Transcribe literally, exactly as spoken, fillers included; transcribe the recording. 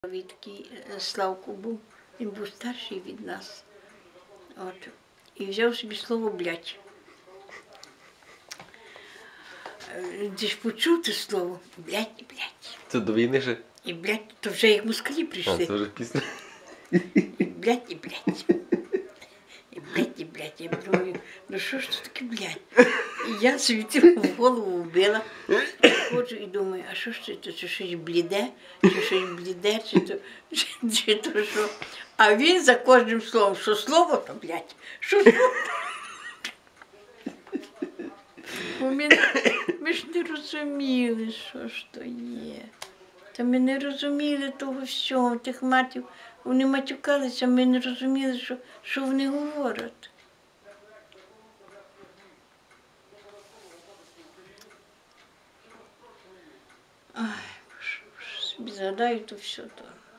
Такий Славко був, він був старший від нас. От. І взяв собі слово блядь. Ти ж почув це слово? Блядь і блядь. Це до війни же? І блядь, то вже як москалі прийшли. А, це вже пісня. І блядь, і блядь. І блядь, і блядь. Я думаю, ну що ж це таке блядь? І я собі цю в голову вбила. Ходжу і думаю, а що ж це, це, це щось бліде, чи щось бліде, чи то, чи, чи то що. А він за кожним словом, що слово, то блядь, що слово. Ми, ми ж не розуміли, що ж то є. Та ми не розуміли того всього, тих матів. Вони матюкалися, ми не розуміли, що, що вони говорять. Ай, що собі згадаю, то все то.